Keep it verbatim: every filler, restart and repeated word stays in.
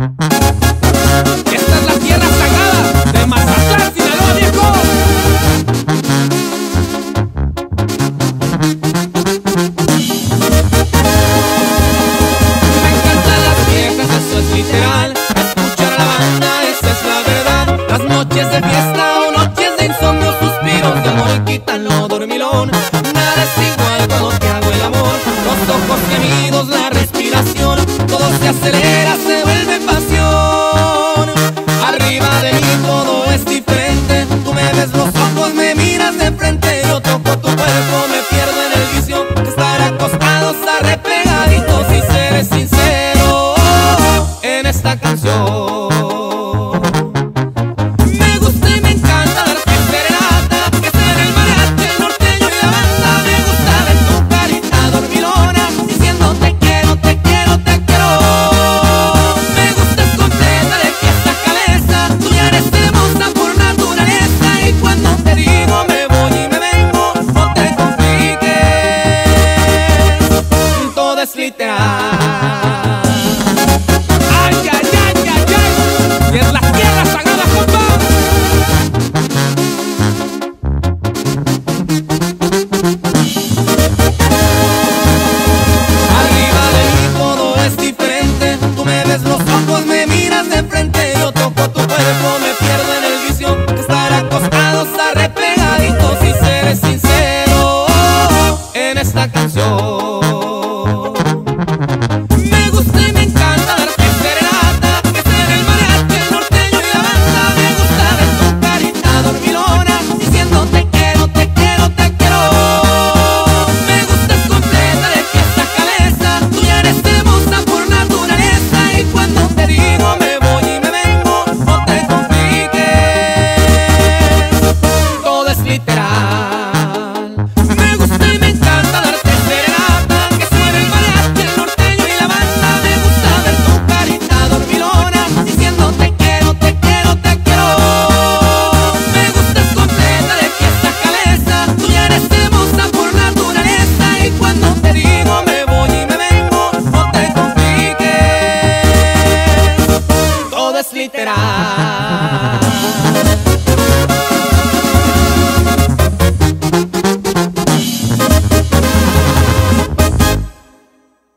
Esta es la tierra sagrada de Mazatlán, Sinaloa, viejo. Me encantan las viejas, eso es literal. Escuchar a la banda, esa es la verdad. Las noches de fiesta o noches de insomnio, suspiros de amor y quitan lo dormilón. Nada es igual cuando te hago el amor. Los ojos gemidos, la respiración, todo se acelera, se vuelve pasión. Arriba de mí todo es diferente. Tú me ves los ojos, me miras de frente. Yo toco tu cuerpo, me pierdo en el vicio de estar acostados, arrepegaditos. Y seré sincero en esta canción. Me gusta y me encanta darte serenata, que ser el mariachi, el norteño y la banda. Me gusta ver tu carita dormilona, diciendo te quiero, te quiero, te quiero. Me gustas completa de pies a cabeza, tú ya eres hermosa por naturaleza. Y cuando te digo me voy y me vengo, no te compliques, todo es literal. Ay, ay, ay, ay, ay, y es la tierra sagrada, compa. Arriba de mí todo es diferente. Tú me ves los ojos, me miras de frente. Yo toco tu cuerpo, me pierdo en el vicio de estar acostados, arrepegaditos. Y seré sincero en esta canción. Me gusta y me encanta darte serenata, que ser el mariachi, el norteño y la banda. Me gusta ver tu carita dormilona, diciendo te quiero, te quiero, te quiero. Me gustas completa de pies a cabeza, tú ya eres hermosa por naturaleza. Y cuando te digo me voy y me vengo, no te compliques, todo es literal. Me gusta y me encanta darte serenata, que suene el mariachi, el norteño y la banda. Me gusta ver tu carita dormilona, diciendo te quiero, te quiero, te quiero. Me gustas completa de pies a cabeza, tú ya eres hermosa por naturaleza. Y cuando te digo me voy y me vengo, no te compliques, todo es literal.